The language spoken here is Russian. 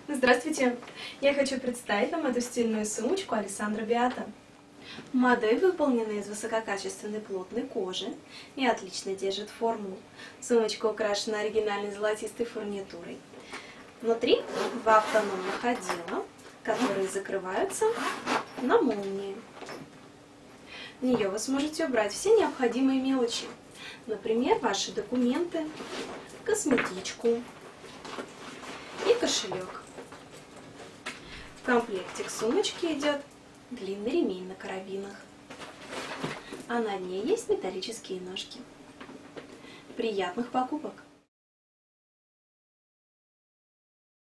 Здравствуйте! Я хочу представить вам эту стильную сумочку Alessandro Beata. Модель выполнена из высококачественной плотной кожи и отлично держит форму. Сумочка украшена оригинальной золотистой фурнитурой. Внутри два автономных отдела, которые закрываются на молнии. В нее вы сможете убрать все необходимые мелочи, например, ваши документы, косметичку и кошелек. В комплекте к сумочке идет длинный ремень на карабинах, а на ней есть металлические ножки. Приятных покупок!